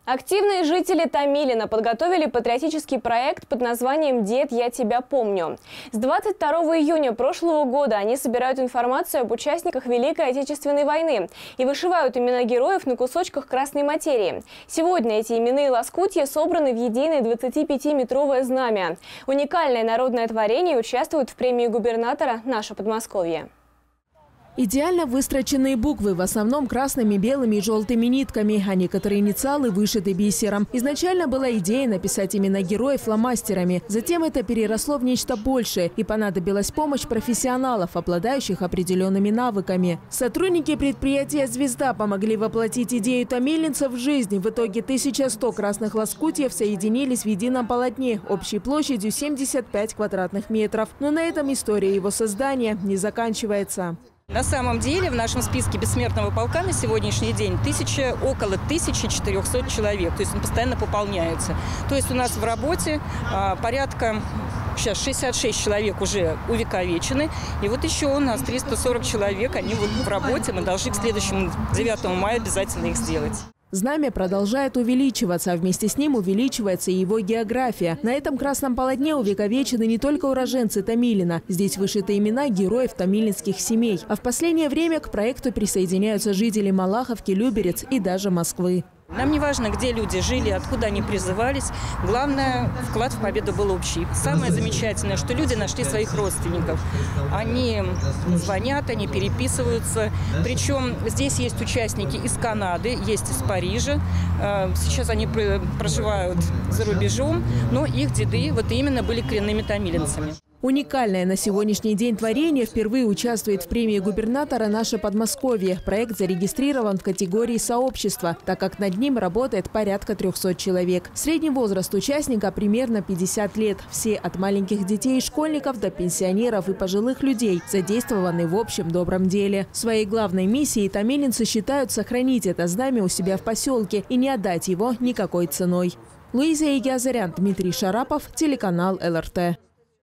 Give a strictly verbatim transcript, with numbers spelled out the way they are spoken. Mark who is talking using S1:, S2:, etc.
S1: Активные жители Томилина подготовили патриотический проект под названием «Дед, я тебя помню». С двадцать второго июня прошлого года они собирают информацию об участниках Великой Отечественной войны и вышивают имена героев на кусочках красной материи. Сегодня эти именные лоскутья собраны в единое двадцатипятиметровое знамя. Уникальное народное творение участвует в премии губернатора «Наше Подмосковье».
S2: Идеально выстроченные буквы, в основном красными, белыми и желтыми нитками, а некоторые инициалы вышиты бисером. Изначально была идея написать имена героев фломастерами. Затем это переросло в нечто большее, и понадобилась помощь профессионалов, обладающих определенными навыками. Сотрудники предприятия «Звезда» помогли воплотить идею томилинцев в жизнь. В итоге тысяча сто красных лоскутьев соединились в едином полотне общей площадью семьдесят пять квадратных метров. Но на этом история его создания не заканчивается.
S3: На самом деле в нашем списке бессмертного полка на сегодняшний день тысяча, около тысячи четырёхсот человек. То есть он постоянно пополняется. То есть у нас в работе а, порядка сейчас шестьдесят шесть человек уже увековечены. И вот еще у нас триста сорок человек, они вот в работе. Мы должны к следующему девятому мая обязательно их сделать.
S2: Знамя продолжает увеличиваться, а вместе с ним увеличивается и его география. На этом красном полотне увековечены не только уроженцы Томилина. Здесь вышиты имена героев томилинских семей. А в последнее время к проекту присоединяются жители Малаховки, Люберец и даже Москвы.
S3: Нам не важно, где люди жили, откуда они призывались. Главное, вклад в победу был общий. Самое замечательное, что люди нашли своих родственников. Они звонят, они переписываются. Причем здесь есть участники из Канады, есть из Парижа. Сейчас они проживают за рубежом, но их деды вот именно были коренными томилинцами.
S2: Уникальное на сегодняшний день творение впервые участвует в премии губернатора «Наше Подмосковье». Проект зарегистрирован в категории сообщества, так как над ним работает порядка трёхсот человек. Средний возраст участника примерно пятьдесят лет. Все от маленьких детей и школьников до пенсионеров и пожилых людей задействованы в общем добром деле. Своей главной миссией томилинцы считают сохранить это знамя у себя в поселке и не отдать его никакой ценой. Луиза Егиазарян, Дмитрий Шарапов, телеканал эл эр тэ.